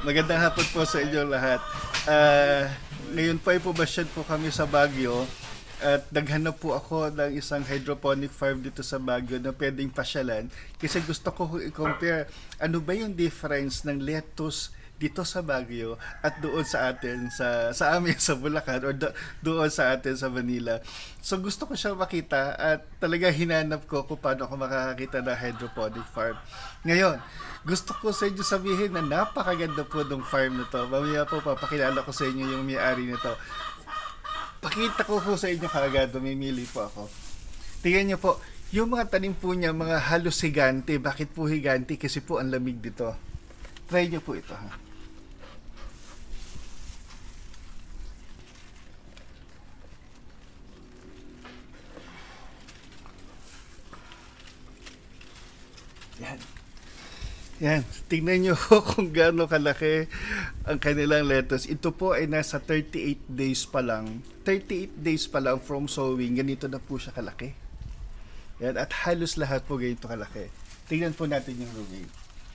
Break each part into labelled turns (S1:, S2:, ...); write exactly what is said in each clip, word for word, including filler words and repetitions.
S1: Magandang hapon po sa inyo lahat. Uh, ngayon po ay pumasyan po kami sa Baguio at naghanap po ako ng isang hydroponic farm dito sa Baguio na pwedeng pasyalan kasi gusto ko i-compare ano ba yung difference ng lettuce dito sa Baguio at doon sa atin sa sa amin sa Bulacan or do, doon sa atin sa Manila. So gusto ko siya makita at talaga hinanap ko kung paano ako makakakita ng hydroponic farm. Ngayon, gusto ko sa inyo sabihin na napakaganda po ng farm na to. Mamaya po papakilala ko sa inyo yung may-ari nito. Pakita ko po sa inyo kaagad, mamimili po ako. Tingnan niyo po, yung mga tanim po niya, mga halos higante. Bakit po higante? Kasi po ang lamig dito. Try niyo po ito, ha. Yan. Yan. Tingnan nyo kung gaano kalaki ang kanilang lettuce. Ito po ay nasa thirty-eight days pa lang. thirty-eight days pa lang from sowing. Ganito na po siya kalaki. Yan. At halos lahat po ganito kalaki. Tingnan po natin yung romaine.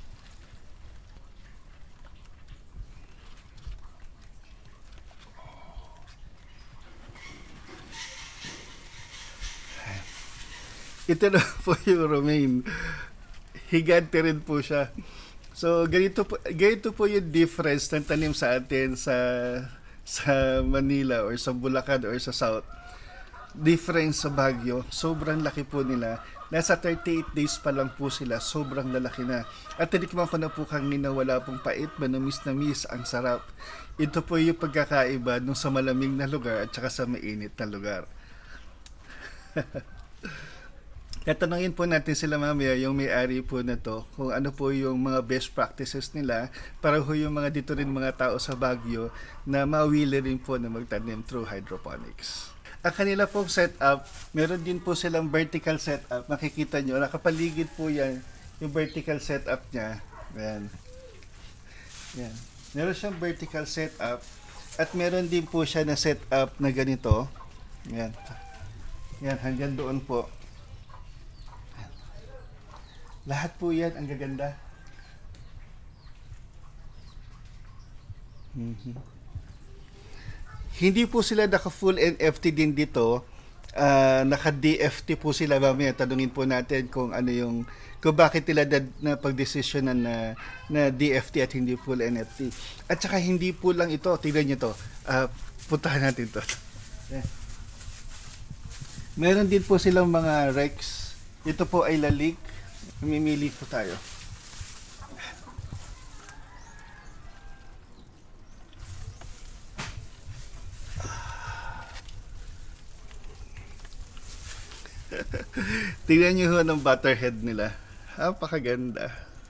S1: Ito na po yung romaine. Higante rin po siya. So, ganito po, ganito po yung difference ng tanim sa atin sa sa Manila or sa Bulacan or sa South. Difference sa Baguio, sobrang laki po nila. Nasa thirty-eight days pa lang po sila, sobrang lalaki na. At tinikman ko na po kanina, wala pong pait, manamis na miss, ang sarap. Ito po yung pagkakaiba nung sa malamig na lugar at saka sa mainit na lugar. Tatanungin po natin sila mamaya, yung may-ari po na to, kung ano po yung mga best practices nila para ho yung mga dito rin mga tao sa Baguio na mawili rin po na magtanim through hydroponics. Ang kanila pong setup, meron din po silang vertical setup. Makikita nyo, nakapaligid po yan yung vertical setup niya. Ayan. Ayan. Meron siyang vertical setup at meron din po siya na setup na ganito. Ayan. Ayan, hanggang doon po. Lahat po yan ang gaganda. Mm-hmm. Hindi po sila naka full N F T din dito. Uh, naka D F T po sila. Mamaya tanungin po natin kung ano yung kung bakit nila na, na pagdesisyonan na, na D F T at hindi full N F T. At saka hindi po lang ito. Tignan nyo to. Uh, puntahan natin to. Yeah. Meron din po silang mga Rex. Ito po ay lalik. Mamimili po tayo. Tingnan nyo ho ng butterhead nila. Napakaganda.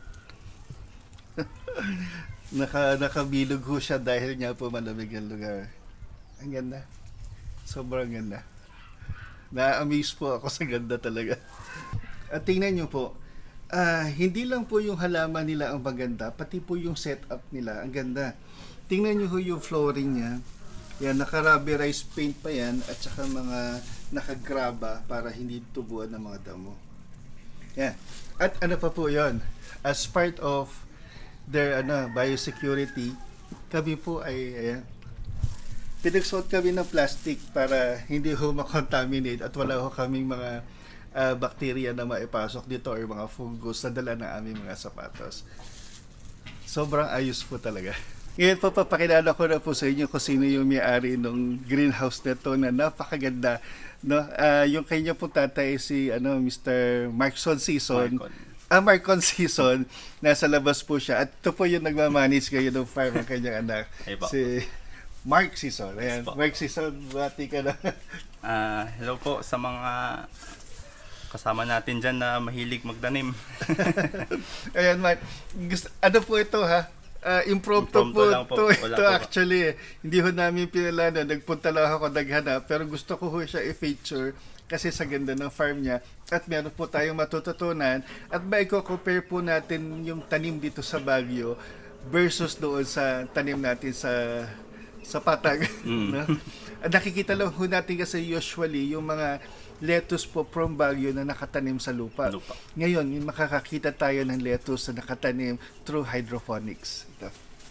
S1: Naka, nakabilog ho siya dahil niya po malamig ang lugar. Ang ganda. Sobrang ganda. Na-amaze po ako sa ganda talaga. At tingnan nyo po, Uh, hindi lang po yung halaman nila ang maganda, pati po yung setup nila ang ganda. Tingnan nyo ho yung flooring niya. Yan, naka-rubberized paint pa yan at saka mga nakagraba para hindi tubuan ng mga damo. Yan. At ano pa po yon? As part of their ano, biosecurity, kami po ay ayan, pinagsuot kami ng plastic para hindi ho makontaminate at wala ho kaming mga Uh, bacteria na maipasok dito or mga fungus na dala ng aming mga sapatos. Sobrang ayos po talaga. Ngayon po papakilala ko na po sa inyo kung sino yung may-ari ng greenhouse na to na napakaganda. No? Uh, yung kanya po tatay si ano, Mister Marcon Season.
S2: Marcon.
S1: Ah, Marcon Season. Nasa labas po siya. At ito po yung nagmamanage kayo ng farm ng kanyang anak.
S2: Hey,
S1: si Mark Season. Ayan.
S2: Yes,
S1: Mark Season, bati ka na.
S2: uh, hello po sa mga kasama natin dyan na mahilig magdanim.
S1: Ayan, Mark. Gusto, ano po ito, ha? Uh, impromptu po, po.
S2: po.
S1: Ito, ito actually. Hindi ho namin pinalano. Nagpunta lang ako naghanap. Pero gusto ko ho siya i-feature kasi sa ganda ng farm niya. At meron po tayong matututunan. At maiko-compare po natin yung tanim dito sa Baguio versus doon sa tanim natin sa sa Patag. Mm. No? At nakikita lang ho natin kasi usually yung mga lettuce po from Baguio na nakatanim sa lupa.
S2: lupa.
S1: Ngayon, yung makakakita tayo ng lettuce na nakatanim through hydroponics. Ito.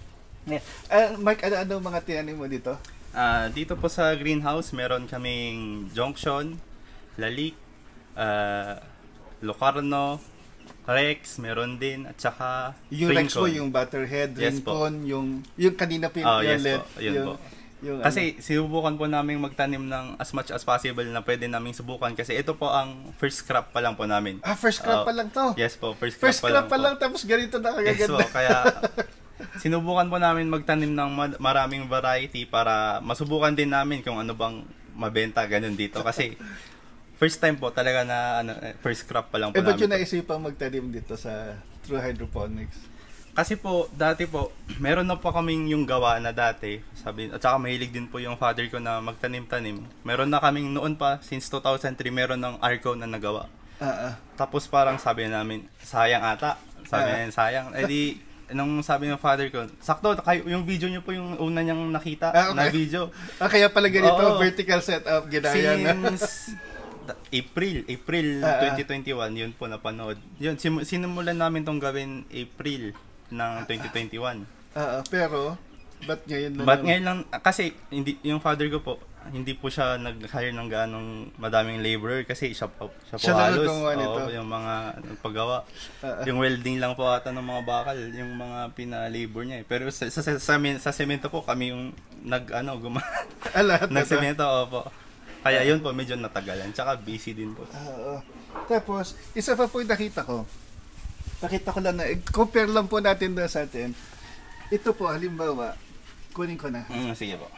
S1: Yeah. Uh, Mark, ano-ano mga tinanim mo dito?
S2: Ah, dito po sa greenhouse, meron kaming Jonction, Lalik, uh, Locarno, Rex, meron din, at saka
S1: Yung Rex mo,
S2: Rincon.
S1: yung Butterhead,
S2: Yes po.
S1: Rincon, yung, yung kanina po yung
S2: Oh, yes
S1: violet,
S2: po, yun
S1: yung,
S2: po.
S1: yung
S2: Kasi sinubukan po namin magtanim ng as much as possible na pwede naming subukan kasi ito po ang first crop pa lang po namin.
S1: ano. Ah, first crop
S2: Oh,
S1: pa lang to?
S2: Yes po, first crop
S1: First
S2: pa
S1: crop
S2: lang
S1: pa
S2: po.
S1: lang, tapos ganito na
S2: Yes
S1: kagaganda.
S2: po, kaya sinubukan po namin magtanim ng ma- maraming variety para masubukan din namin kung ano bang mabenta ganun dito kasi first time po talaga na ano, eh, first crop pa lang po
S1: Eh, ba't
S2: namin.
S1: yun naisipang magtanim dito sa True Hydroponics?
S2: Kasi po, dati po, meron na po kaming yung gawa na dati. Sabi, at saka mahilig din po yung father ko na magtanim-tanim. Meron na kaming noon pa, since two thousand three, meron ng Arco na nagawa.
S1: Ah, ah.
S2: Tapos parang sabi namin, sayang ata. Sabi
S1: Ah.
S2: namin, sayang. Eh di, nung sabi ng father ko, sakto, kayo, yung video nyo po yung una niyang nakita
S1: Ah, okay.
S2: na video.
S1: Ah, kaya pala ganito,
S2: Oo.
S1: vertical setup, ginaya na.
S2: Since April, April
S1: Ah, ah.
S2: twenty twenty-one, yun po napanood. Yun, sim- sinimulan namin tong gawin April ng twenty twenty-one.
S1: Ah, ah, pero, ba't ngayon na
S2: But
S1: lang?
S2: ngayon lang, kasi hindi, yung father ko po, hindi po siya nag-hire ng ganong madaming laborer kasi siya po, siya po
S1: Siya lang
S2: halos.
S1: naggawa nito.
S2: Oo, yung mga paggawa.
S1: Ah, ah.
S2: Yung welding lang po ata ng mga bakal, yung mga pina-labor niya eh. Pero sa, sa, sa, sa, sa semento po, kami yung nag, ano, guma,
S1: Ah, lahat na to.
S2: nag-semento, opo. Kaya yun po, medyo natagalan. Tsaka busy din po.
S1: Ah, oo. Tapos, isa pa po yung nakita ko. Nakita ko lang na, eh, compare lang po natin doon sa atin. Ito po, halimbawa, kunin ko na.
S2: Mm, sige po.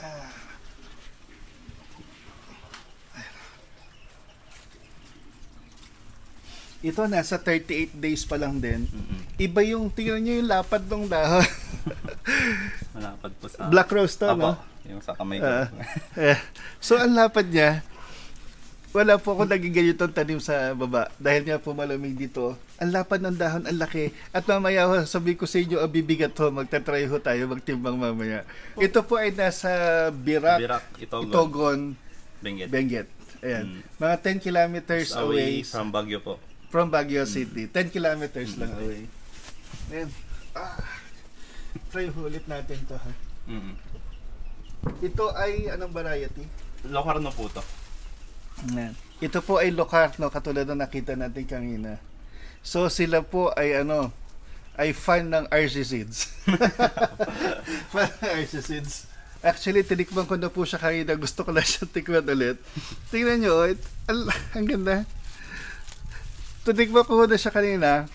S1: Ito, nasa thirty-eight days pa lang din.
S2: Mm-mm.
S1: Iba yung, tingnan nyo yung lapad ng dahon.
S2: Malapad po sa...
S1: Black rose to,
S2: Apo,
S1: no?
S2: yung sa kamay ko.
S1: Ah. Eh, so, ang lapad niya, wala po ako naging ganitong tanim sa baba. Dahil nga po malamig dito. Ang lapad ng dahon, ang laki. At mamaya ho, sabi ko sa inyo, ang bibigat ho, magtatry ho tayo, magtimbang mamaya. Ito po ay nasa Birak,
S2: Birak, Itogon,
S1: Itogon,
S2: Benguet.
S1: Benguet. Ayan.
S2: Mm.
S1: Mga ten kilometers away,
S2: Away from Baguio po.
S1: from Baguio City. ten kilometers lang away. Ayan. Ah, try ho ulit natin to ha.
S2: Mm-hmm.
S1: Ito ay anong variety?
S2: Locarno po to.
S1: Ayan. Ito po ay Locarno, katulad ng nakita natin kanina. So sila po ay ano, ay fan ng R C Seeds. Fan ng R C Seeds. Actually, tinikman ko na po siya kanina. Gusto ko lang siya tikman ulit. Tingnan nyo, it, al, ang ganda. Tinikman ko na siya kanina.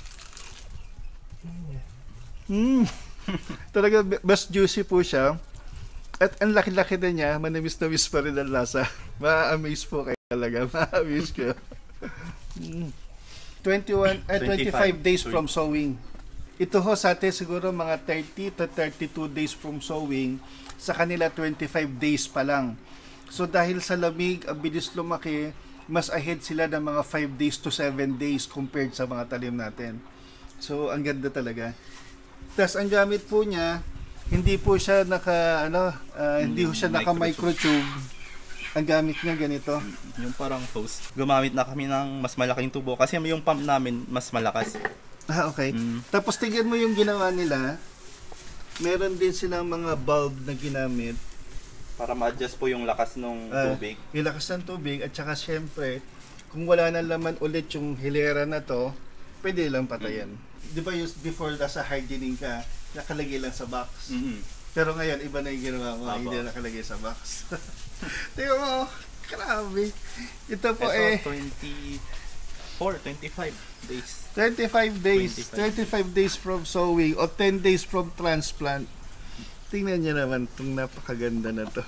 S1: Mm. Talaga, mas juicy po siya. At ang laki-laki na niya, manamis-namis pa rin ang lasa. Ma-amaze po kayo talaga. Ma-amaze ko. Mm. twenty-one, eh, twenty-five days from sowing. Ito ho sa atin siguro mga thirty to thirty-two days from sowing. Sa kanila twenty-five days pa lang. So dahil sa lamig, ang bilis lumaki, mas ahead sila ng mga five days to seven days compared sa mga talim natin. So ang ganda talaga. Tapos ang gamit po niya, hindi po siya naka ano, uh, hindi po siya naka microtube. Ang gamit niya ganito.
S2: Yung parang hose. Gumamit na kami ng mas malaking tubo kasi yung pump namin mas malakas.
S1: Ah, okay.
S2: Mm.
S1: Tapos tingnan mo yung ginawa nila. Meron din silang mga bulb na ginamit.
S2: Para ma-adjust po yung lakas ng
S1: Ah,
S2: tubig.
S1: yung lakas ng tubig at saka syempre, kung wala na laman ulit yung hilera na to, pwede lang patayan. Di ba yung before nasa hardening ka, nakalagay lang sa box.
S2: Mm-hmm.
S1: Pero ngayon, iba na yung ginawa mo,
S2: Apo.
S1: hindi na nakalagay sa box. Tingnan mo, grabe. Ito po
S2: Ito,
S1: eh,
S2: twenty-four, twenty-five days.
S1: twenty-five days.
S2: twenty-five.
S1: twenty-five days from sowing o ten days from transplant. Tingnan niyo naman itong napakaganda na to.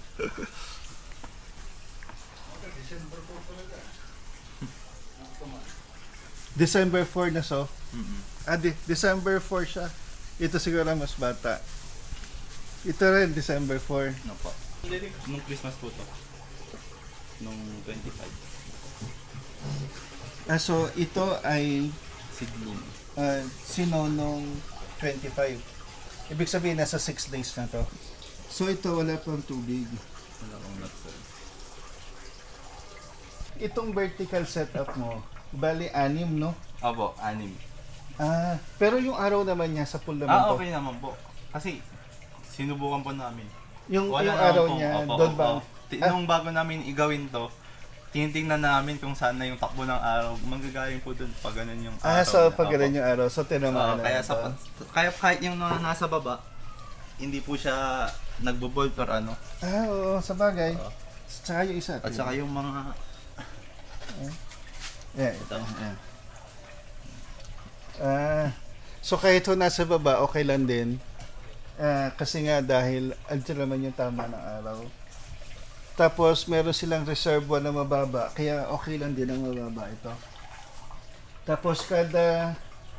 S1: December four na so.
S2: Mm-hmm.
S1: Ah, de- December four siya. Ito siguro mas bata. Ito rin, December four.
S2: Ano po? Nung Christmas po to. Nung twenty-five.
S1: Ah, so ito ay
S2: Seedling.
S1: uh, sinonong twenty-five. Ibig sabihin, nasa six days na to. So ito, wala pang tubig.
S2: Wala akong nuts.
S1: Itong vertical setup mo, bali anim, no?
S2: Opo, anim.
S1: Ah, pero yung araw naman niya sa pool naman
S2: Ah,
S1: to.
S2: okay naman po. Kasi sinubukan po namin.
S1: Yung,
S2: Wala
S1: yung
S2: naman
S1: araw
S2: pong-
S1: niya,
S2: opo,
S1: doon
S2: opo.
S1: ba?
S2: Ti-
S1: Ah.
S2: Nung bago namin igawin to, tinitingnan namin kung saan na yung takbo ng araw. Manggagaling po doon pag ganun yung araw.
S1: Ah, so
S2: niya.
S1: pag
S2: Opo.
S1: ganun yung araw, so
S2: Oo,
S1: tinamaan na.
S2: kaya,
S1: ito.
S2: sa, kaya kahit yung na- nasa baba, hindi po siya nagbo-bolt or ano.
S1: Ah, oo, sa bagay.
S2: Oo.
S1: Tsaka yung isa.
S2: At saka yung mga...
S1: Yeah, ito. Yeah. Ah, so kahit ho nasa baba, okay lang din. Ah, kasi nga dahil andyan naman yung tama ng araw. Tapos meron silang reservoir na mababa, kaya okay lang din ang mababa ito. Tapos kada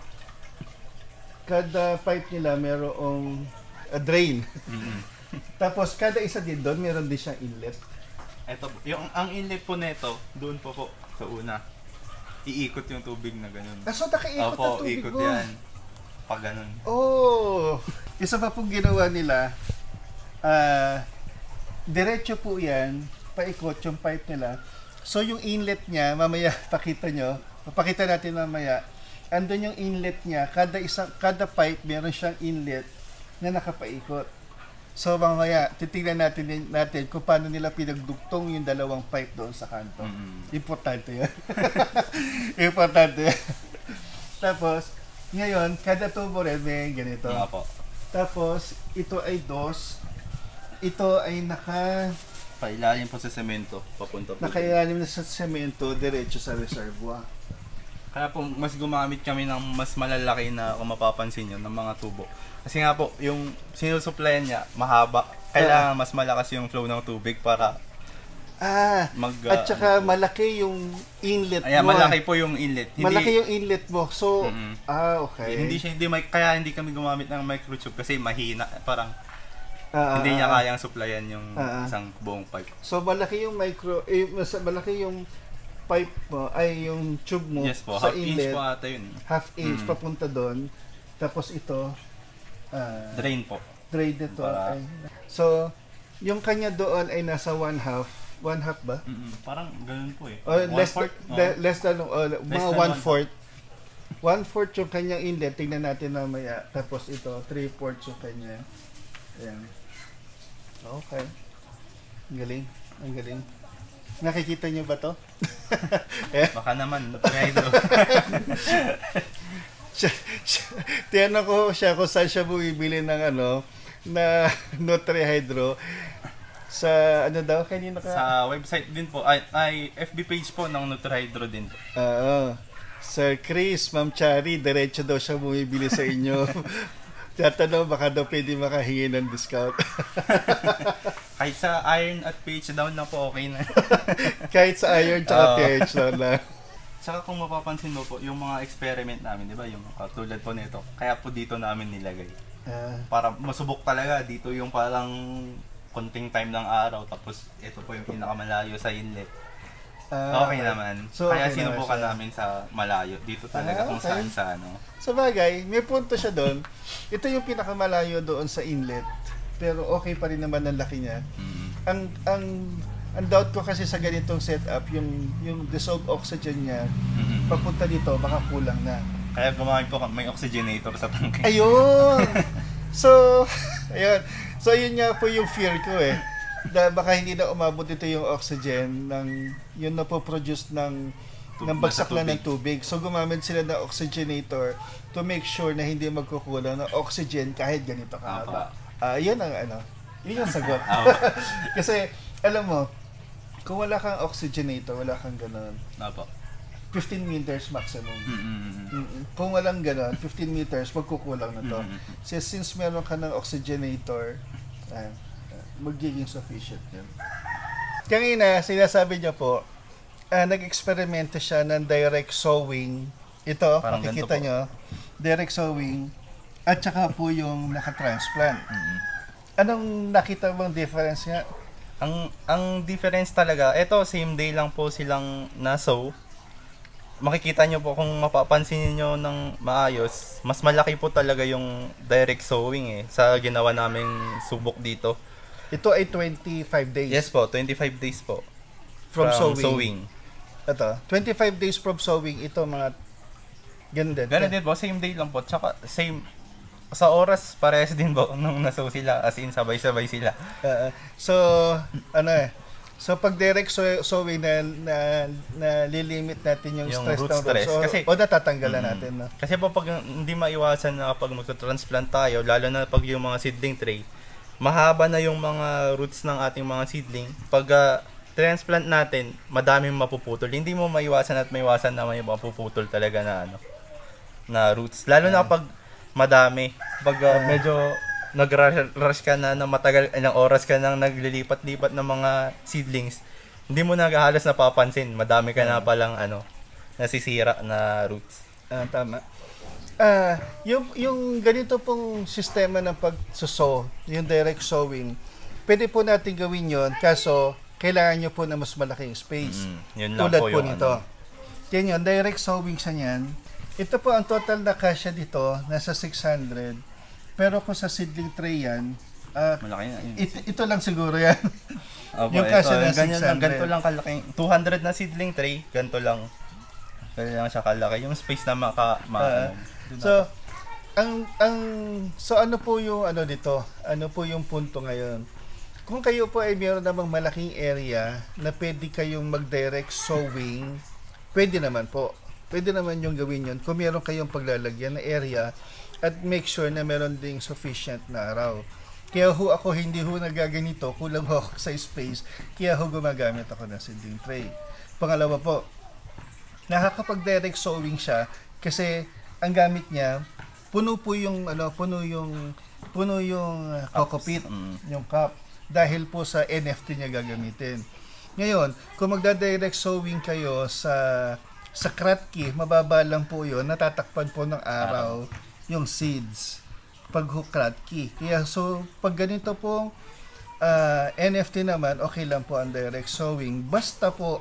S1: kada pipe nila merong a drain.
S2: Mm-hmm.
S1: Tapos kada isa din doon meron din siyang inlet.
S2: Ito, po, yung, ang inlet po nito, doon po po, sa una. Iikot yung tubig na ganun.
S1: Ah, so nakaikot
S2: Opo,
S1: ang tubig
S2: ikot
S1: mo.
S2: yan. Pag ganun.
S1: Oh, isa pa pong ginawa nila, ah, diretso po yan, paikot yung pipe nila. So yung inlet niya, mamaya pakita nyo, papakita natin mamaya, andun yung inlet niya, kada isang kada pipe meron siyang inlet na nakapaikot. So mamaya titingnan natin din- natin kung paano nila pinagdugtong yung dalawang pipe doon sa kanto.
S2: Mm-hmm.
S1: Importante 'yan. Importante. Yan. Tapos ngayon, kada tubo rin may ganito.
S2: Nga po.
S1: Tapos ito ay dos. Ito ay naka
S2: Pailalim po sa semento, papunta po.
S1: nakailalim na sa semento diretso sa reservoir.
S2: Kaya po, mas gumamit kami ng mas malalaki na, kung mapapansin nyo, ng mga tubo. Kasi nga po, yung sinusuplayan niya, mahaba. Kailangan mas malakas yung flow ng tubig para
S1: Ah,
S2: mag...
S1: at saka malaki yung inlet
S2: Ayan,
S1: mo.
S2: malaki po yung inlet. Hindi,
S1: Malaki yung inlet mo. So,
S2: Mm-mm.
S1: ah, okay.
S2: Hindi siya, hindi, may- kaya hindi kami gumamit ng microchip kasi mahina. Parang
S1: Ah,
S2: hindi
S1: ah,
S2: niya
S1: ah.
S2: kayang supplyan yung
S1: Ah, ah.
S2: isang buong pipe.
S1: So, malaki yung micro, eh, mas malaki yung pipe mo, ay yung tube mo
S2: Yes po,
S1: sa
S2: half inch
S1: inlet.
S2: po ata yun.
S1: Half inch
S2: Mm.
S1: papunta doon. Tapos ito, ah,
S2: Drain po.
S1: drain nito.
S2: Para-
S1: Ay, so, yung kanya doon ay nasa one half. One half ba?
S2: Mm-mm. Parang ganun po eh.
S1: Or
S2: One
S1: less,
S2: fourth,
S1: le-
S2: oh.
S1: less than, uh, mga
S2: than
S1: one
S2: one
S1: fourth. One fourth yung kanyang inlet. Tingnan natin mamaya. Tapos ito, three fourths yung kanya. Ayan. Okay. Ang galing. Ang galing. Nakikita niyo ba to? Eh,
S2: Baka naman, hydro.
S1: siya, siya, tiyan ko siya kung saan siya bumibili ng ano, na Nutri-Hydro. Sa ano daw, kanina ka?
S2: Sa website din po, ay, ay F B page po ng Nutri-Hydro din po.
S1: Oo. Sir Chris, Ma'am Chari, diretso daw siya bumibili sa inyo. Tatanong, baka daw pwede makahingi ng discount.
S2: Kahit sa iron at pH down na po, okay na.
S1: Kahit sa iron tsaka
S2: Oo.
S1: pH lang lang.
S2: Saka kung mapapansin mo po, yung mga experiment namin, di ba, yung katulad po nito, kaya po dito namin nilagay.
S1: Ah,
S2: Para masubok talaga, dito yung parang konting time ng araw, tapos ito po yung pinakamalayo sa inlet.
S1: ah,
S2: Okay naman.
S1: So,
S2: Kaya
S1: okay naman
S2: sinubukan
S1: siya.
S2: namin sa malayo. Dito talaga
S1: Ah,
S2: kung
S1: okay.
S2: saan sa ano.
S1: Sa bagay, may punto siya doon. Ito yung pinakamalayo doon sa inlet. Pero okay pa rin naman ang laki niya.
S2: Mm.
S1: Ang ang ang doubt ko kasi sa ganitong setup, yung yung dissolved oxygen niya
S2: Mm-mm.
S1: papunta dito baka kulang na.
S2: Kaya gumamit po kami, may oxygenator sa tangke.
S1: Ayun. So, ayun. So yun nga po yung fear ko eh. Da, baka hindi na umabot ito yung oxygen ng yun na po produce ng
S2: Tub-
S1: ng bagsak
S2: nasa
S1: lang ng tubig. So gumamit sila ng oxygenator to make sure na hindi magkukulang ng oxygen kahit ganito kahaba. Ah, yun ang ano. Yun yung sagot.
S2: Apa.
S1: Kasi alam mo, kung wala kang oxygenator, wala kang ganun,
S2: Apo.
S1: fifteen meters maximum.
S2: Mm-mm.
S1: Mm-mm. Kung walang ganun, fifteen meters, magkukulang na to.
S2: Mm-mm.
S1: So, since meron ka ng oxygenator, uh, magiging sufficient yun. Kanina, sinasabi niya po, uh, nag-eksperimento siya ng direct sowing. Ito,
S2: Parang
S1: makikita
S2: ganito po.
S1: nyo, direct sowing, at saka po yung nakatransplant.
S2: Mm-mm.
S1: Anong nakita mong difference nga?
S2: Ang ang difference talaga, eto same day lang po silang na-sow. Makikita nyo po kung mapapansin niyo ng maayos, mas malaki po talaga yung direct sowing eh sa ginawa naming subok dito.
S1: Ito ay twenty-five days
S2: Yes po, twenty-five days po
S1: from, sowing.
S2: sowing.
S1: Ito, twenty-five days from sowing. Ito mga ganun din.
S2: Ganun din po, same day lang po. Tsaka same sa oras, parehas din po nung nasow sila. As in, sabay-sabay sila.
S1: Uh, so, ano eh. So, pag direct so, sowing na, na, na lilimit natin yung,
S2: Yung
S1: stress
S2: root
S1: ng
S2: stress.
S1: roots. O,
S2: Kasi-
S1: o natatanggalan
S2: Mm.
S1: natin. No?
S2: Kasi po pag hindi maiwasan na kapag magta-transplant tayo, lalo na pag yung mga seedling tray, mahaba na yung mga roots ng ating mga seedling. Pag ah, transplant natin, madaming mapuputol. Hindi mo maiwasan at maiwasan na may mapuputol talaga na ano na roots. Lalo na kapag madami. Pag ah, medyo nag-rush ka na ng matagal, ilang oras ka nang naglilipat-lipat ng mga seedlings, hindi mo na halos napapansin. Madami ka na palang ano, nasisira na roots.
S1: Ah, tama. Ah, yung yung ganito pong sistema ng pagsuso, yung direct sowing, pwede po natin gawin 'yon kaso kailangan nyo po na mas malaking space.
S2: Mm, yun lang
S1: Tulad
S2: po
S1: po
S2: yung
S1: nito.
S2: ano.
S1: Yan yun, direct sowing sa niyan. Ito po ang total na kasya dito, nasa six hundred. Pero kung sa seedling tray yan, ah,
S2: Malaki na. Yun.
S1: it- ito lang siguro yan.
S2: Opo,
S1: yung
S2: ito,
S1: kasya na
S2: ganyan lang,
S1: six hundred.
S2: ganito lang kalaki. two hundred na seedling tray, ganito lang. Ganito lang siya kalaki. Yung space na maka... Ma,
S1: Ah,
S2: ano, dun
S1: so, ang ang so ano po yung ano dito? Ano po yung punto ngayon? Kung kayo po ay mayroon namang malaking area na pwede kayong mag-direct sowing, pwede naman po. Pwede naman yung gawin yun kung meron kayong paglalagyan na area at make sure na meron ding sufficient na araw. Kaya ho ako hindi ho nagaganito, kulang ho ako sa space, kaya ho gumagamit ako ng seedling tray. Pangalawa po, nakakapag-direct sowing siya kasi ang gamit niya puno po yung ano, puno yung puno yung uh, cockpit,
S2: Mm.
S1: yung cup dahil po sa N F T niya gagamitin. Ngayon, kung magda-direct sowing kayo sa sa kratki, mababa lang po 'yon, natatakpan po ng araw yung seeds pag kratki. Kaya so pag ganito po uh, N F T naman, okay lang po ang direct sowing basta po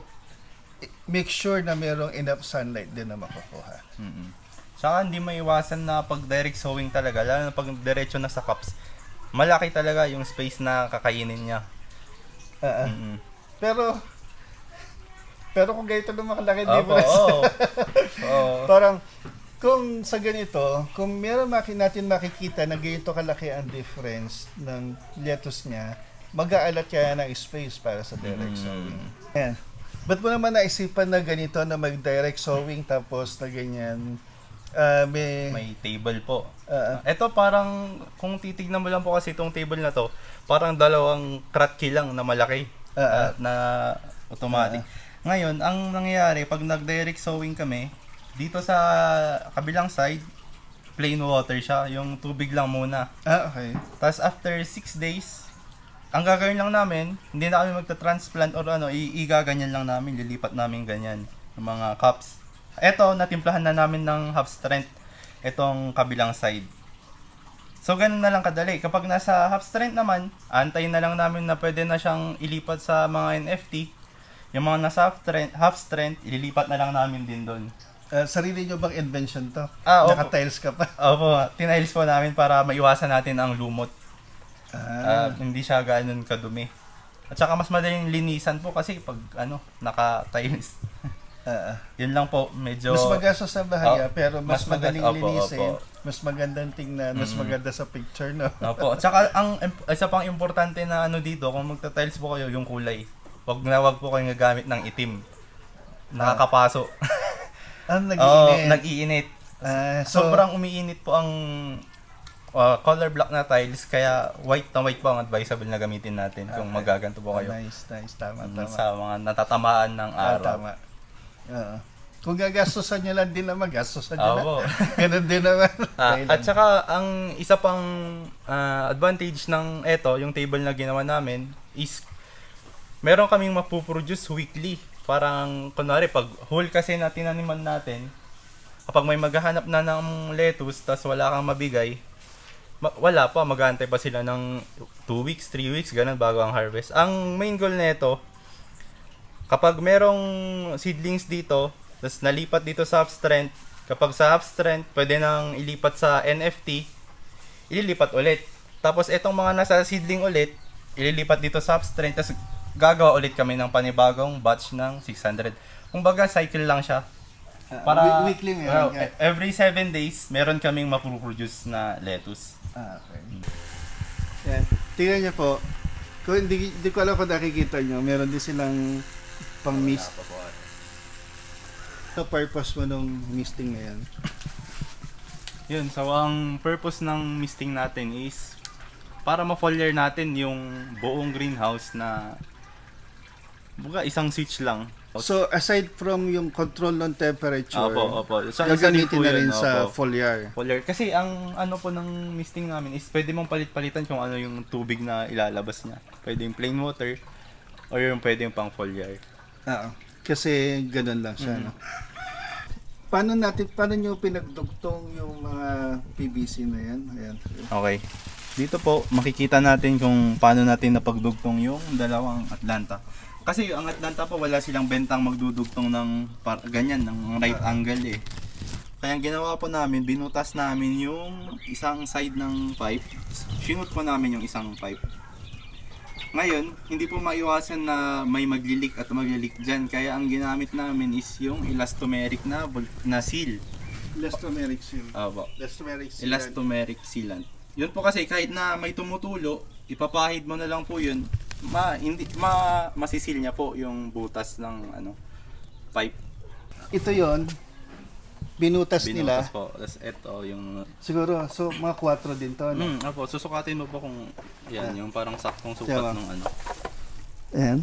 S1: make sure na merong enough sunlight din na makukuha.
S2: Mm-mm. Saka hindi maiwasan na pag direct sowing talaga, lalo na pag diretso na sa cups, malaki talaga yung space na kakainin niya.
S1: Uh,
S2: Mm-mm.
S1: pero pero kung ganito naman kalaki
S2: Opo,
S1: difference.
S2: oo. Oo.
S1: Parang kung sa ganito, kung meron maki natin makikita na ganito kalaki ang difference ng lettuce niya, mag-aalat kaya ng space para sa direct
S2: Mm.
S1: sowing. Ayan. Ba't mo naman naisipan na ganito na mag-direct sowing tapos na ganyan? Ah, may,
S2: May table po.
S1: ah,
S2: Ito parang, kung titignan mo lang po kasi itong table na to, parang dalawang kratki lang na malaki
S1: Ah, ah.
S2: at na automatic. Ngayon, ang nangyayari, pag nag-direct sowing kami, dito sa kabilang side, plain water siya, yung tubig lang muna.
S1: ah, okay.
S2: Tapos after six days, ang gagawin lang namin, hindi na kami magta-transplant or ano, i- igaganyan lang namin, lilipat namin ganyan, yung mga cups. Ito, natimplahan na namin ng half strength, itong kabilang side. So, ganun na lang kadali. Kapag nasa half strength naman, antayin na lang namin na pwede na siyang ilipat sa mga N F T. Yung mga nasa half strength, half strength ililipat na lang namin din doon.
S1: Ah, sarili nyo bang invention to?
S2: Ah, opo.
S1: Naka-tiles ka pa?
S2: Opo, tiniles po namin para maiwasan natin ang lumot.
S1: Ah,
S2: Ah, hindi siya ganoon kadumi. At saka mas madaling linisan po kasi pag ano, naka-tiles.
S1: ah, ah.
S2: Yun lang po, medyo
S1: Mas magastos sa bahaya,
S2: Oh,
S1: pero mas,
S2: mas maga-
S1: madaling
S2: opo,
S1: linisin,
S2: opo.
S1: mas magandang tingnan, mas
S2: Mm.
S1: maganda sa picture, no?
S2: Opo. At saka ang im- isa pang importante na ano dito, kung magta-tiles po kayo, yung kulay. Wag na wag po kayong gagamit ng itim. Nakakapaso.
S1: Ang
S2: Oo,
S1: nag-iinit.
S2: nag-iinit.
S1: Ah, so,
S2: Sobrang umiinit po ang uh, color black na tiles, kaya white na white po ang advisable na gamitin natin kung
S1: Okay.
S2: magaganto po kayo.
S1: nice, nice, tama,
S2: Mm,
S1: tama.
S2: sa mga natatamaan ng
S1: Ah,
S2: araw.
S1: tama. Oo. Kung gagastusan nyo lang din naman, gastusan nyo
S2: Opo.
S1: lang. Ganun din naman.
S2: Ah,
S1: Okay
S2: at
S1: lang.
S2: saka ang isa pang ah, advantage ng eto, yung table na ginawa namin is meron kaming mapuproduce weekly. Parang kunwari pag whole kasi na tinaniman natin, kapag may maghahanap na ng lettuce tas wala kang mabigay, ma- wala pa, mag-aantay pa sila ng two weeks, three weeks, ganun bago ang harvest. Ang main goal nito, kapag merong seedlings dito, tas nalipat dito sa half strength, kapag sa half strength, pwede nang ilipat sa N F T, ililipat ulit. Tapos itong mga nasa seedling ulit, ililipat dito sa half strength, tas gagawa ulit kami ng panibagong batch ng six hundred. Kumbaga cycle lang siya.
S1: Ah,
S2: Para
S1: week- weekly meron
S2: well,
S1: ka?
S2: every seven days, meron kaming mapuproduce na lettuce.
S1: Ah, okay. Yan. Tingnan niyo po. Kung hindi, hindi ko alam kung nakikita niyo, meron din silang pang mist.
S2: Wala pa po.
S1: Ano purpose mo nung misting na yan?
S2: Yun, so ang purpose ng misting natin is para ma-foliar natin yung buong greenhouse na buka isang switch lang.
S1: So, aside from yung control ng temperature,
S2: Opo, opo. So, isa din
S1: gagamitin
S2: po
S1: na
S2: yun,
S1: rin sa
S2: opo.
S1: foliar.
S2: Foliar. Kasi ang ano po ng misting namin is pwede mong palit-palitan kung ano yung tubig na ilalabas niya. Pwede yung plain water or yung pwede yung pang foliar.
S1: Oo. Kasi ganun lang siya,
S2: Mm.
S1: no? Paano natin, paano nyo pinagdugtong yung mga P V C na yan? Ayan.
S2: Okay. Dito po, makikita natin kung paano natin napagdugtong yung dalawang Atlanta. Kasi ang Atlanta po, wala silang bentang magdudugtong ng par- ganyan, ng right angle eh. Kaya ang ginawa po namin, binutas namin yung isang side ng pipe. Sinut po namin yung isang pipe. Ngayon, hindi po maiwasan na may maglilik at maglilik dyan. Kaya ang ginamit namin is yung elastomeric na, bul- na seal.
S1: Elastomeric seal.
S2: Opo.
S1: Elastomeric seal.
S2: Elastomeric sealant. Yun po kasi kahit na may tumutulo, ipapahid mo na lang po yun. Ma hindi ma masisil niya po yung butas ng ano pipe.
S1: Ito yon binutas, nila.
S2: Binutas po. Tapos ito yung
S1: Siguro, so mga kwatro din to, no?
S2: Hmm, apo, susukatin mo po kung yan, yung parang saktong sukat
S1: Diba?
S2: ng ano.
S1: Ayan.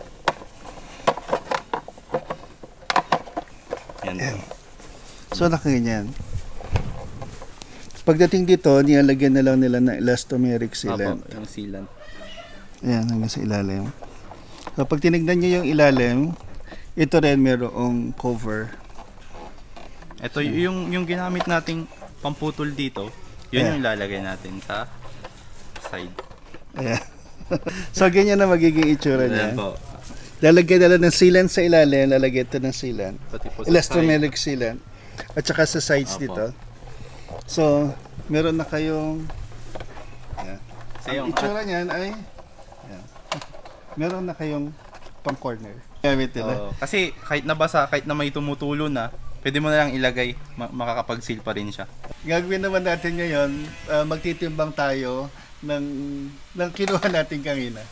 S2: Yan.
S1: Ayan. So, nakaganyan. Pagdating dito, nilalagyan na lang nila ng elastomeric sealant.
S2: Apo, yung sealant.
S1: Ayan, hanggang sa ilalim. So, pag tinignan nyo yung ilalim, ito rin merong cover.
S2: Ito y- yung yung ginamit nating pamputol dito, yun
S1: Yeah.
S2: yung lalagay natin sa side.
S1: Ayan. So, ganyan na magiging itsura
S2: Ayan
S1: niya.
S2: po.
S1: Lalagyan na lang ng sealant sa ilalim, lalagyan ito ng sealant.
S2: Pati po sa side.
S1: Elastomeric sealant. At saka sa sides
S2: Apo.
S1: dito. So, meron na kayong ayan.
S2: So,
S1: Ang
S2: yung
S1: itsura niyan ay ayan. Meron na kayong pang corner. Gamit nila.
S2: Oo. Kasi kahit nabasa, kahit na may tumutulo na, pwede mo na lang ilagay, ma- makakapag-seal pa rin siya.
S1: Gagawin naman natin ngayon, uh, magtitimbang tayo ng, ng kinuha natin kanina.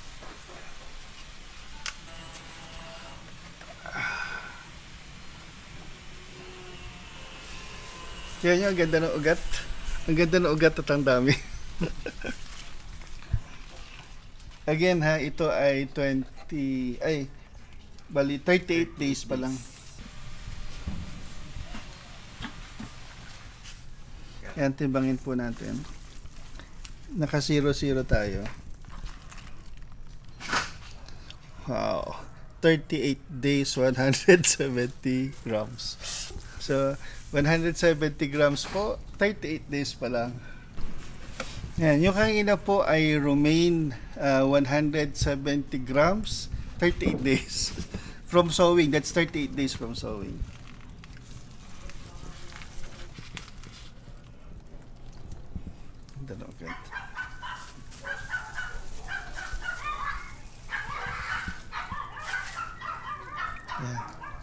S1: Kaya nyo, ang ganda ng ugat. Ang ganda ng ugat at ang dami. Again ha, ito ay twenty, ay, bali thirty-eight days pa lang. Yan, timbangin po natin. Naka zero zero tayo. Wow. thirty-eight days, one hundred seventy grams. So, one hundred seventy grams po, thirty-eight days pa lang. Yan, yung kanina po ay romaine, uh, one hundred seventy grams, thirty-eight days. From sowing, that's thirty-eight days from sowing. Ganda ng ugat. Yan.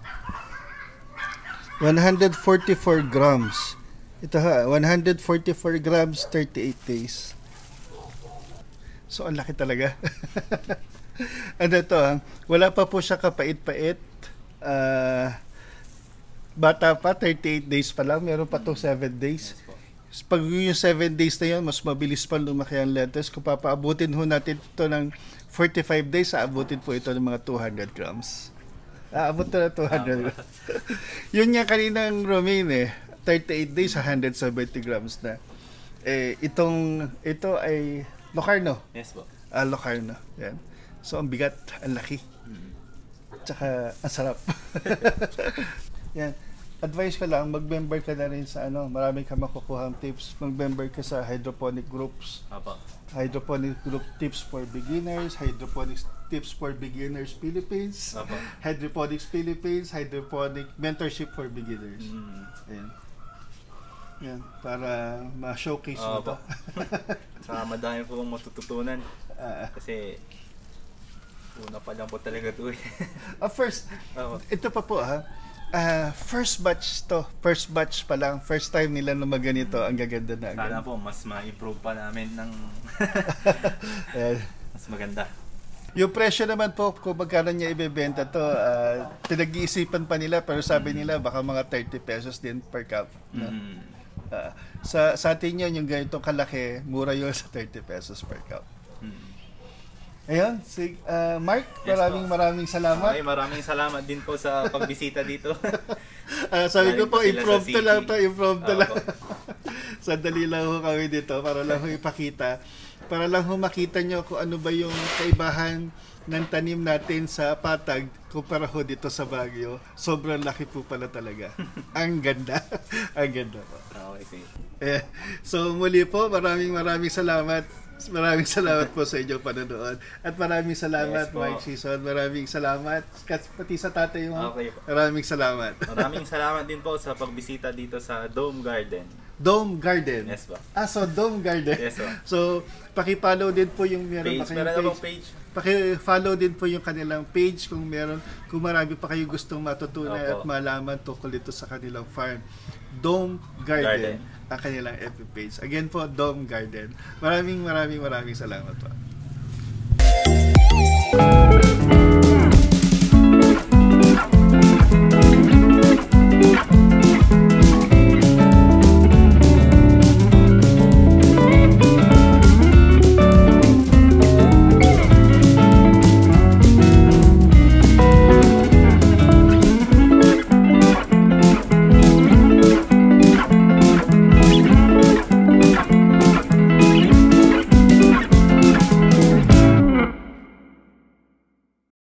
S1: one hundred forty-four grams. Ito ha, one hundred forty-four grams, thirty-eight days. So, ang laki talaga. Ano ito ha, wala pa po siya kapait-pait. Ah... bata pa, thirty-eight days pa lang, meron pa to seven days. Pag yung seven days na yun, mas mabilis pa lumaki ang lettuce. Kung papaabutin ho natin ito ng forty-five days, aabutin po ito ng mga two hundred grams. Aabot na two hundred grams. Yun nga kaninang romaine eh, thirty-eight days, one hundred seventy grams na. Eh, itong, ito ay Locarno.
S2: Yes po.
S1: Ah, Locarno. Yan. So, ang bigat, ang laki. Tsaka, ang sarap. Yan. Advice ko lang, mag-member ka na rin sa ano, marami ka makukuhang tips. Mag-member ka sa hydroponic groups.
S2: Apo.
S1: Hydroponic group tips for beginners, hydroponics tips for beginners Philippines,
S2: Apo.
S1: hydroponics Philippines, hydroponic mentorship for beginners.
S2: Mm.
S1: Ayan. Yan, para ma-showcase mo
S2: Opo.
S1: to.
S2: Saka madami po kong matututunan.
S1: Ah,
S2: Kasi una pa lang po talaga ito eh.
S1: ah, first,
S2: Opo.
S1: ito pa po ha. Ah, first batch to. First batch pa lang. First time nila na maganito. Ang gaganda na. Ang
S2: Sana
S1: ganda.
S2: po, mas ma-improve pa namin ng
S1: Eh,
S2: mas maganda.
S1: Yung presyo naman po, kung magkano niya ibebenta to, ah, pinag-iisipan pa nila, pero sabi nila baka mga thirty pesos din per cup. No?
S2: Mm.
S1: Ah, sa, sa atin yun, yung ganitong kalaki, mura yun sa thirty pesos per cup.
S2: Mm.
S1: Ayun, si, ah, Mark,
S2: Yes,
S1: maraming
S2: po.
S1: maraming salamat.
S2: Okay, maraming salamat din po sa pagbisita dito.
S1: Ah, sabi ko
S2: Galing
S1: po,
S2: po sila sa
S1: impromptu
S2: city.
S1: lang to, impromptu
S2: Oo
S1: lang.
S2: po.
S1: Sandali lang ho kami dito para lang ho ipakita. Para lang ho makita nyo kung ano ba yung kaibahan ng tanim natin sa Patag kumpara ho dito sa Baguio. Sobrang laki po pala talaga. Ang ganda. Ang ganda po.
S2: Okay.
S1: Eh, so muli po, maraming maraming salamat. Maraming salamat po sa inyong panonood. At maraming salamat,
S2: Yes po.
S1: Mike Season. Maraming salamat. Kat- Pati sa tatay mo.
S2: Okay po.
S1: Maraming salamat.
S2: Maraming salamat din po sa pagbisita dito sa Dome Garden.
S1: Dome Garden.
S2: Yes po.
S1: Ah, so Dome Garden.
S2: Yes po.
S1: So, paki-follow din po yung meron
S2: Page,
S1: na kayong
S2: meron na
S1: page.
S2: pong page.
S1: Paki-follow din po yung kanilang page kung meron, kung marami pa kayo gustong matutunan at
S2: Opo.
S1: malaman tungkol ito sa kanilang farm. Dome Garden,
S2: Garden.
S1: ang kanilang F B page. Again po, Dome Garden. Maraming maraming maraming salamat po.